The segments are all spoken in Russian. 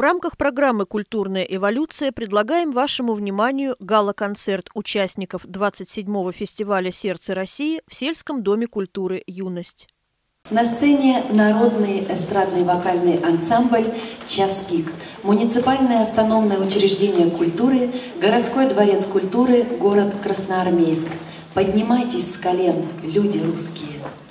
рамках программы «Культурная эволюция» предлагаем вашему вниманию гала-концерт участников 27-го фестиваля «Сердце России» в Сельском доме культуры «Юность». На сцене народный эстрадный вокальный ансамбль «Час пик», муниципальное автономное учреждение культуры, городской дворец культуры, город Красноармейск. Поднимайтесь с колен, люди русские.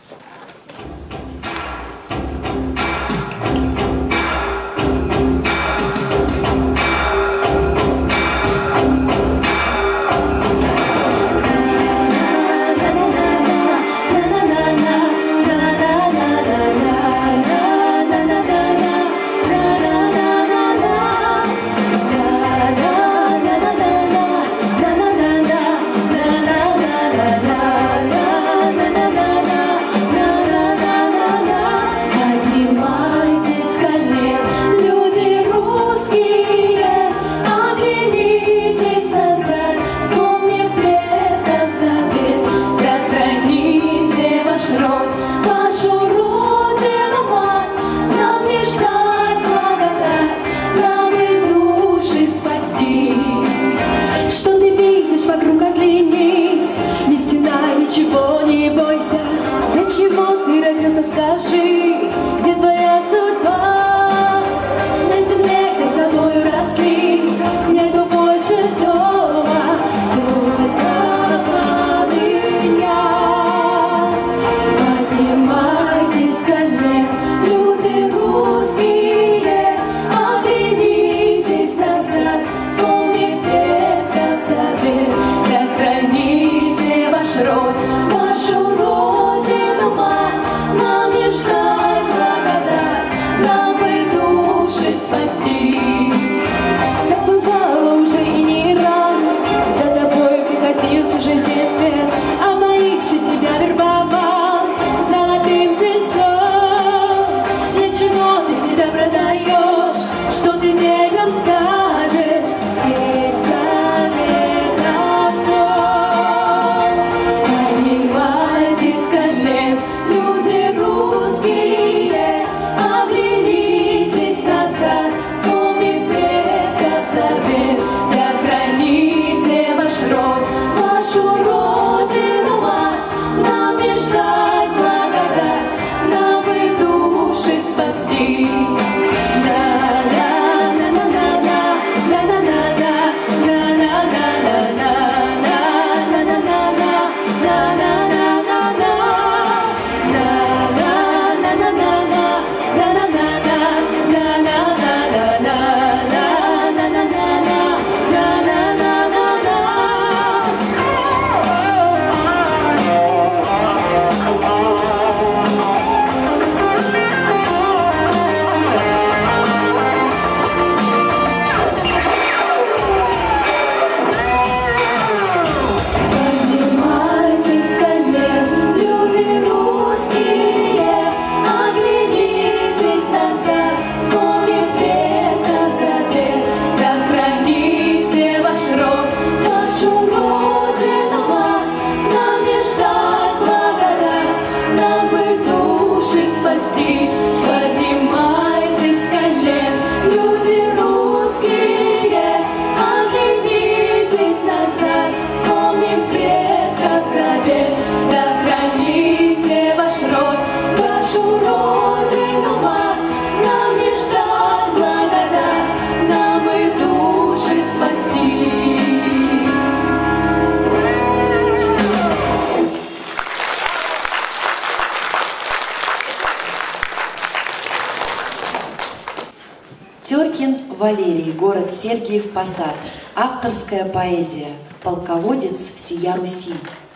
Теркин Валерий, город Сергиев Посад. Авторская поэзия. Полководец всея Руси.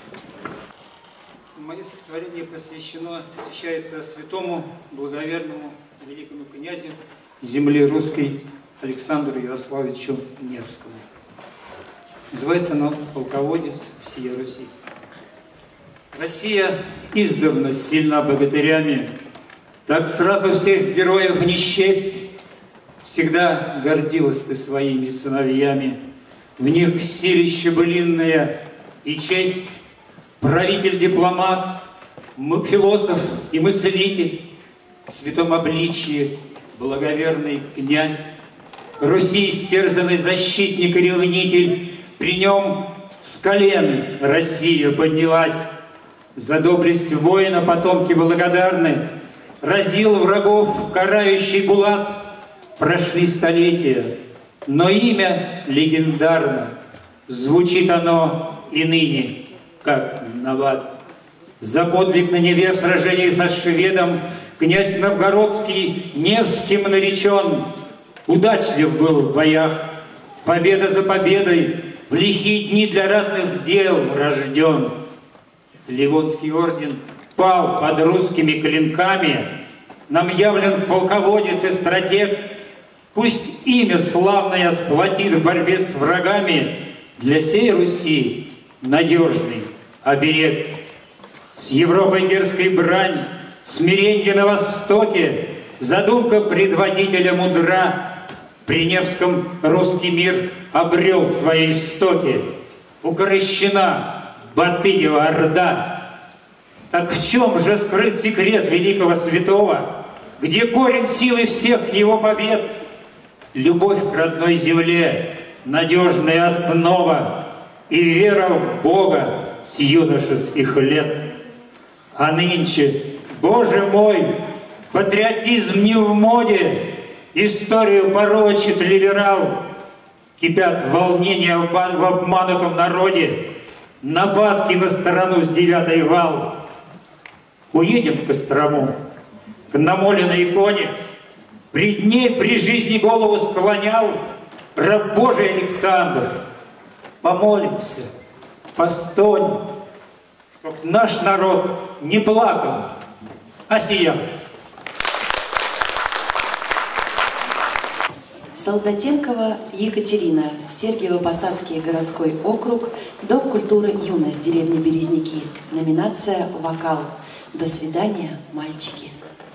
Мое стихотворение посвящается святому, благоверному, великому князю земли русской Александру Ярославовичу Невскому. Называется оно «Полководец всея Руси». Россия издавна сильна богатырями, так сразу всех героев не счесть. Всегда гордилась ты своими сыновьями, в них силище былинное и честь. Правитель-дипломат, философ и мыслитель, в святом обличье благоверный князь, Руси истерзанный защитник и ревнитель, при нем с колен Россия поднялась. За доблесть воина потомки благодарны, разил врагов карающий Булат. Прошли столетия, но имя легендарно, звучит оно и ныне, как Навад. За подвиг на Неве в сражении со шведом князь Новгородский Невским наречен. Удачлив был в боях, победа за победой, в лихие дни для ратных дел рожден. Ливонский орден пал под русскими клинками, нам явлен полководец и стратег. Пусть имя славное сплотит в борьбе с врагами для сей Руси надежный оберег. С Европой дерзкой брань, смиренье на востоке, задумка предводителя мудра. При Невском русский мир обрел свои истоки. Укрощена Батыева орда. Так в чем же скрыт секрет великого святого? Где корень силы всех его побед? Любовь к родной земле, надежная основа, и вера в Бога с юношеских лет. А нынче, Боже мой, патриотизм не в моде, историю порочит либерал. Кипят волнения в обманутом народе, нападки на сторону с 9-й вал. Уедем в Кострому, к намоленной иконе. Пред ней при жизни голову склонял раб Божий Александр. Помолимся, постонем, чтоб наш народ не плакал, а сиял. Солдатенкова Екатерина, Сергиево-Посадский городской округ, Дом культуры «Юность», деревня Березники. Номинация «Вокал». До свидания, мальчики.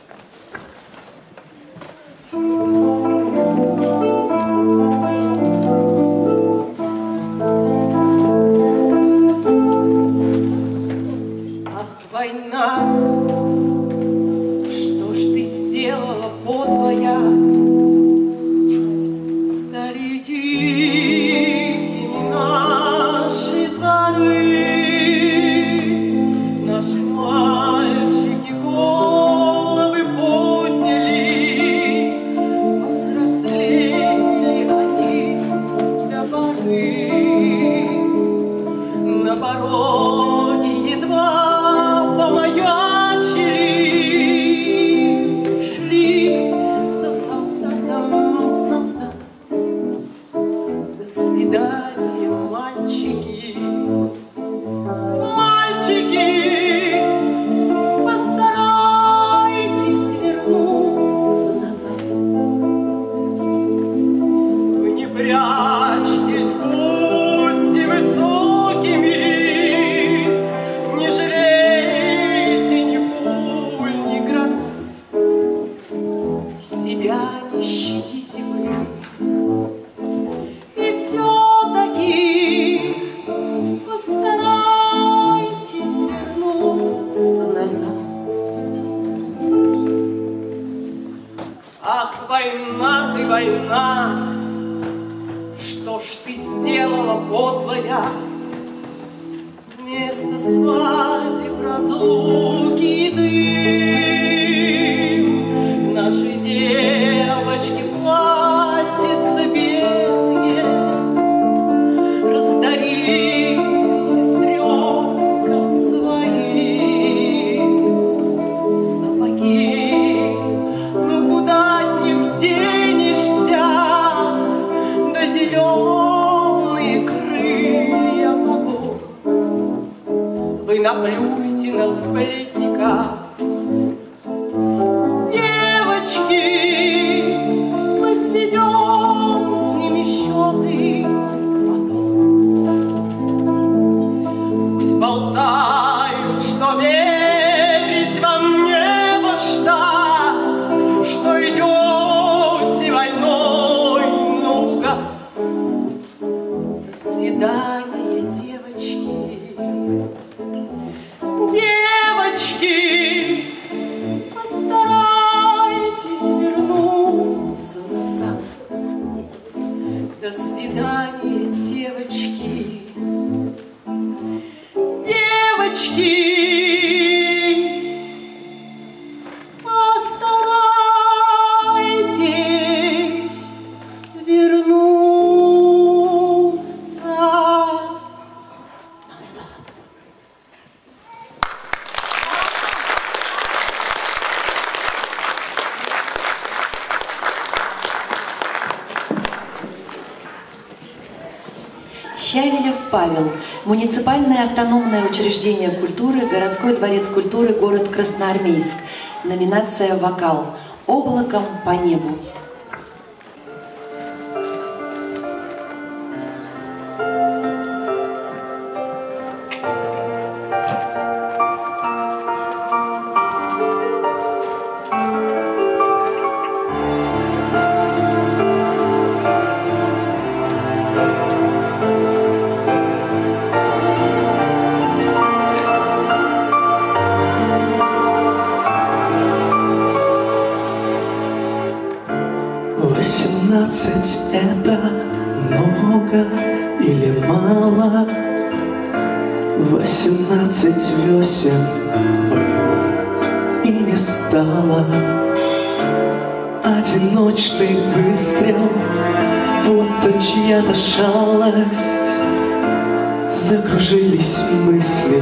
Ах, война, что ж ты сделала, подлая? Стали тихими наши дворы, наши мальчики головы подняли, повзрослели они до поры. На пороге едва помаячили, шли за солдатом, солдат. До свидания, мальчики, мальчики, постарайтесь вернуться назад. Вы не прячьтесь, будьте высокими, не жалейте ни пуль, ни гранат, себя не щадите вы. И все-таки постарайтесь вернуться назад. Ах, война ты, война, что ж ты сделала, подлая? Вместо свадеб, разлуки и дым наши девочки платьица белые раздарили сестренкам своим. Сапоги, ну куда от них денешься? Да зеленые крылья богов. Вы наплюйте на сплетника. Девочки, мы сведем с ними счеты потом. Пусть болтают, что верить вам не во что идете войной наугад. До свидания, девочки. Девочки, постарайтесь вернуться назад. До свидания, девочки. Девочки, постарайтесь вернуться назад. Щавелев Павел. Муниципальное автономное учреждение культуры, Городской дворец культуры, город Красноармейск. Номинация «Вокал». «Облаком по небу». Это много или мало? 18 весен было и не стало. Одиночный выстрел, будто чья-то шалость. Закружились мысли,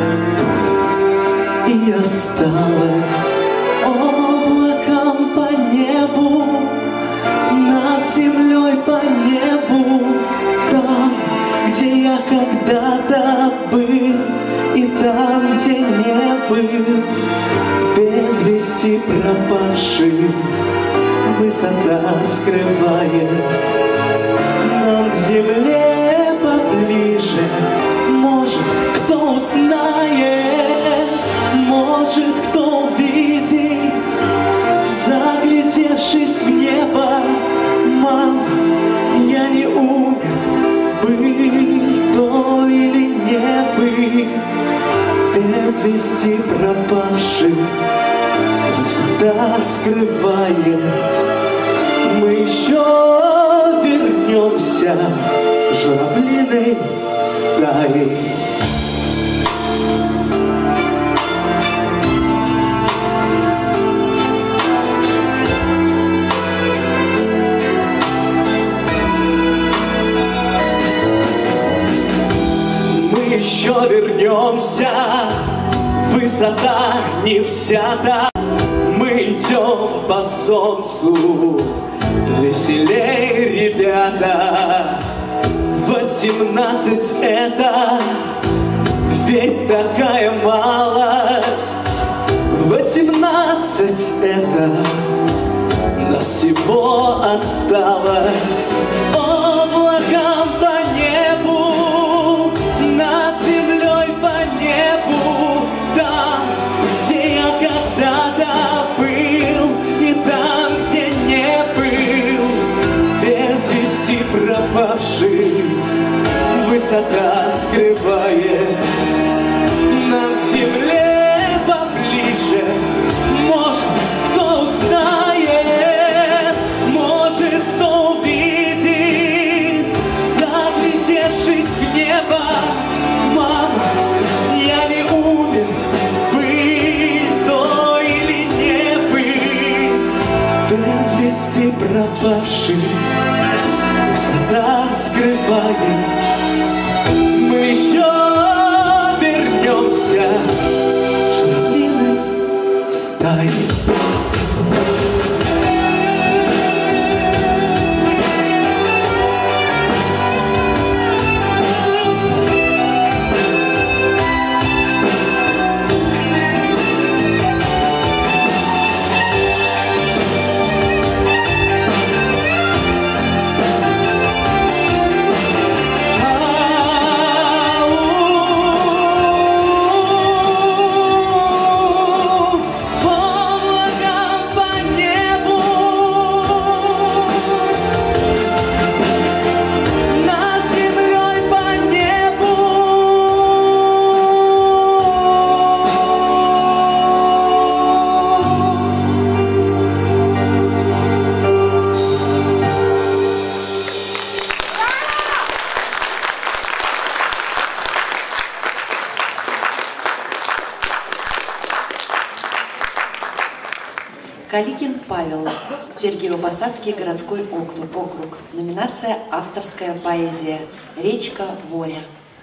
и осталось облаком по небу, над землей по небу, там, где я когда-то был, и там, где не был, без вести пропавший, высота скрывает. Нам к земле поближе, может, кто узнает, может, кто увидит, заглядевшись в небо. Мама, я не умер, быть то или не быть, без вести пропавший, высота скрывает. Мы еще вернемся журавлиной стаей. Еще вернемся, высота не взята. Мы идем по солнцу, веселей, ребята. 18 это ведь такая малость. 18 это нас всего осталось. Облаком по небу, над землей по небу, там, где я когда-то был, и там, где не был, без вести пропавший, высота скрывает. Нам к земле поближе, может, кто узнает, может, кто увидит, заглядевшись в небо. Мама, я не умер, быть то или не быть, без вести пропавший, высота скрывает. Мы еще вернемся журавлиной стаей. Каликин Павел, Сергиево-Посадский городской округ. Номинация «Авторская поэзия». «Речка Воря».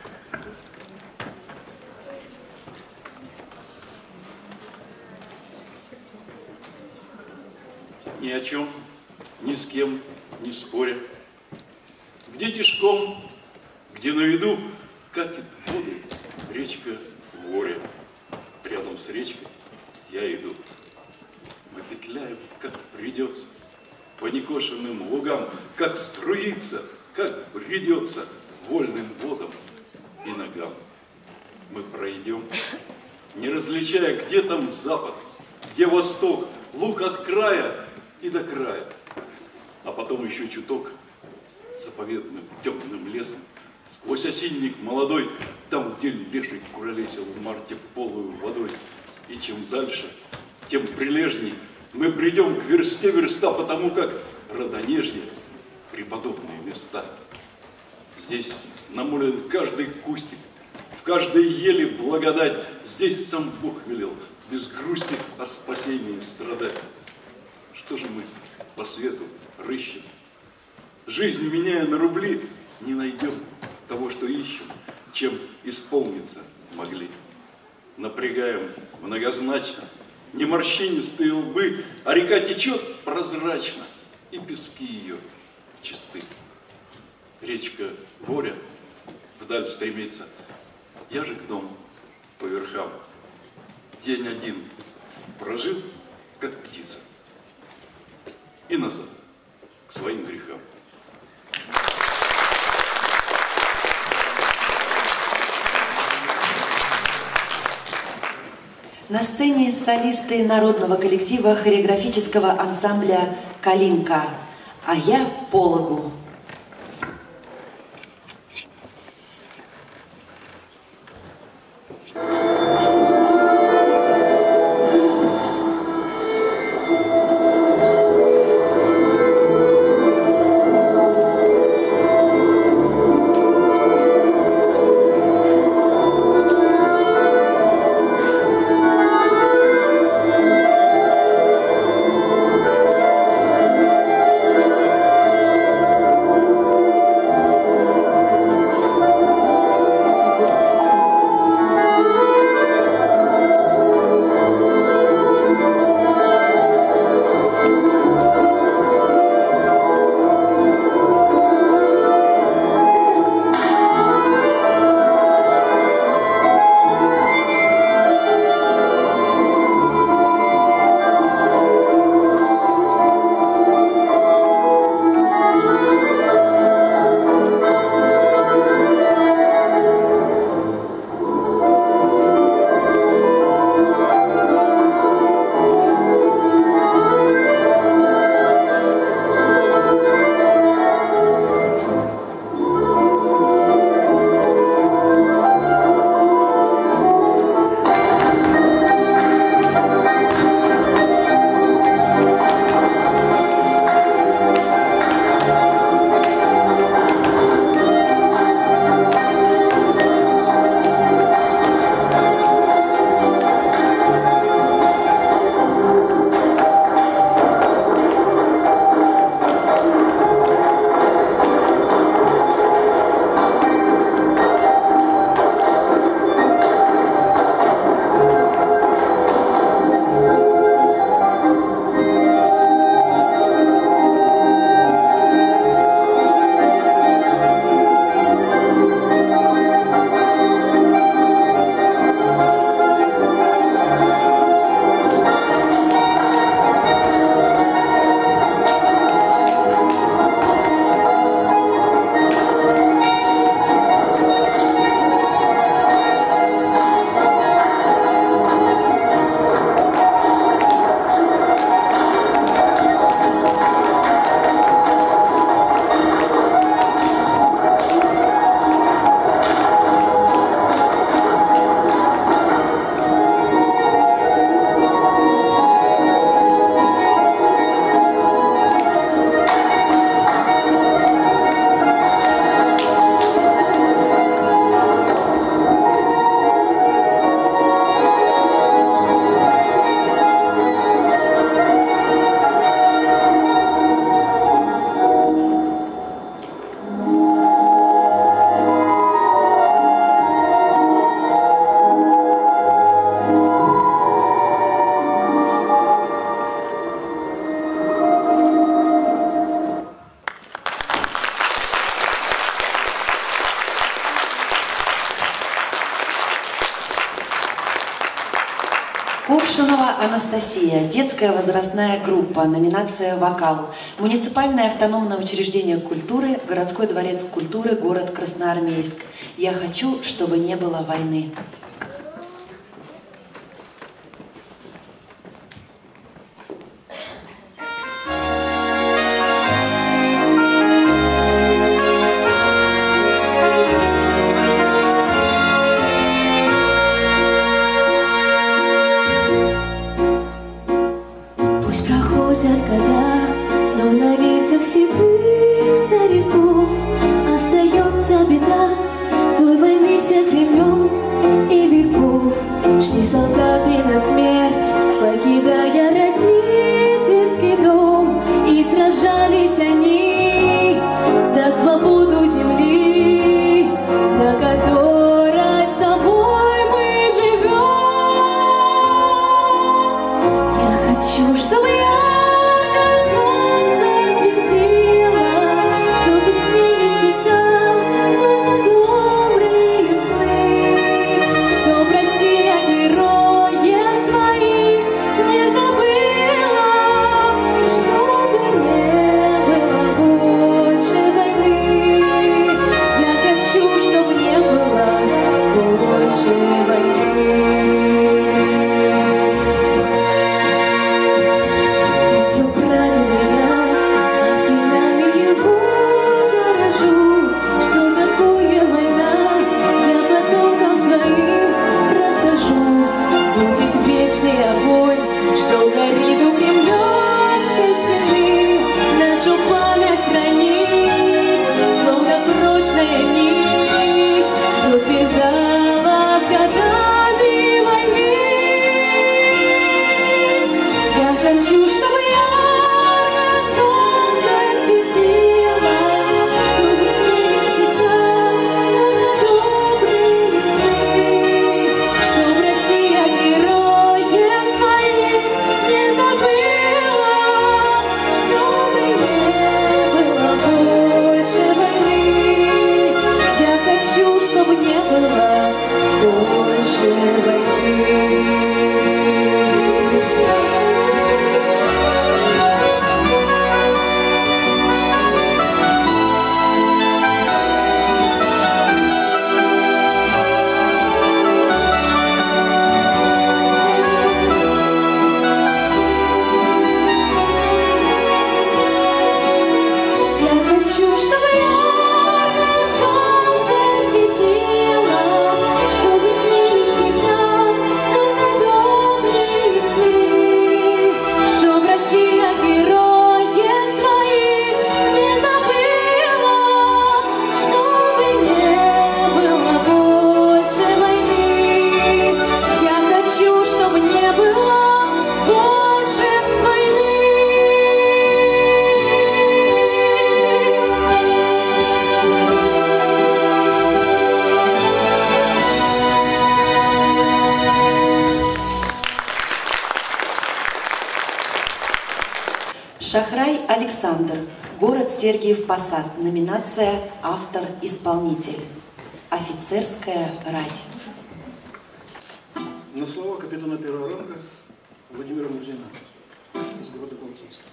Ни о чем, ни с кем не споря. Где тишком, где на виду катит воду речка Воря. Рядом с речкой я иду. Мы петляем, как придется, по некошенным лугам, как струится, как бредется вольным водам и ногам. Мы пройдем, не различая, где там запад, где восток, луг от края и до края, а потом еще чуток заповедным темным лесом, сквозь осинник молодой, там, где леший куролесил в марте полую водой. И чем дальше, тем прилежней мы придем к версте верста, потому как родонежье преподобные места. Здесь намолен каждый кустик, в каждой еле благодать. Здесь сам Бог велел без грусти о спасении страдать. Что же мы по свету рыщем? Жизнь меняя на рубли, не найдем того, что ищем, чем исполниться могли. Напрягаем многозначно не морщинистые лбы, а река течет прозрачно, и пески ее чисты. Речка Воря вдаль стремится, я же к дому по верхам. День один прожил, как птица, и назад к своим грехам. На сцене солисты народного коллектива хореографического ансамбля «Калинка», а я пологу. Коршунова Анастасия, детская возрастная группа, номинация «Вокал». Муниципальное автономное учреждение культуры, городской дворец культуры, город Красноармейск. Я хочу, чтобы не было войны. Шахрай Александр, город Сергиев Посад, номинация «Автор-исполнитель». Офицерская рать. На слова капитана первого ранга Владимира Мурзина из города Балтийска.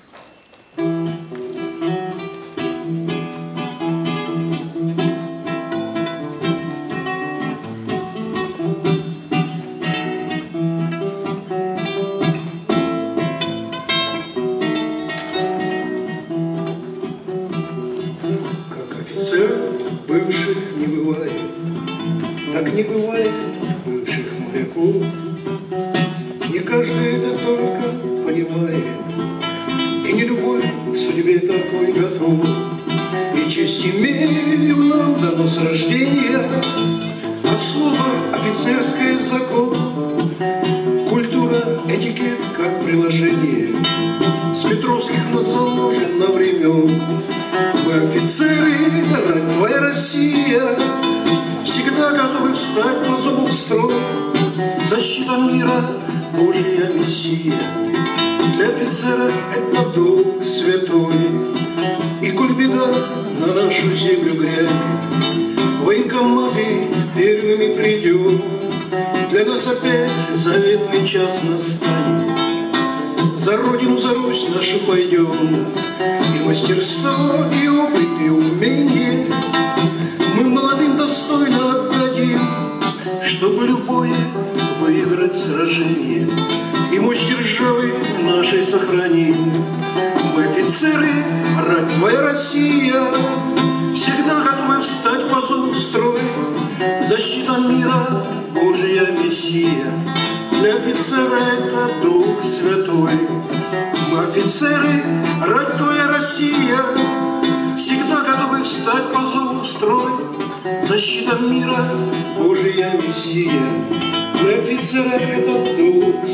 Бывших не бывает, так не бывает бывших моряков. Не каждый это только понимает, и не любой к судьбе такой готов. И честь имеем нам дано с рождения, а слово офицерское закон. Культура, этикет как приложение, с Петровских нас заложено времен. Мы офицеры, рать твоя Россия, всегда готовы встать по зову в строй. Защита мира, Божья Мессия, для офицера это долг святой. И коль беда на нашу землю грянет, военкоматы первыми придем. Для нас опять заветный час настанет. За Родину, за Русь нашу пойдем, и мастерство, и опыт, и умение мы молодым достойно отдадим, чтобы любое выиграть сражение и мощь державы нашей сохраним. Мы офицеры, рать твоя Россия, всегда готовы встать по зову в строй. Защита мира, Божья Мессия, для офицера это долг святой. Мы офицеры, рать твоя Россия, всегда готовы встать по зову в строй. Защита мира, Божья Мессия, для офицера это долг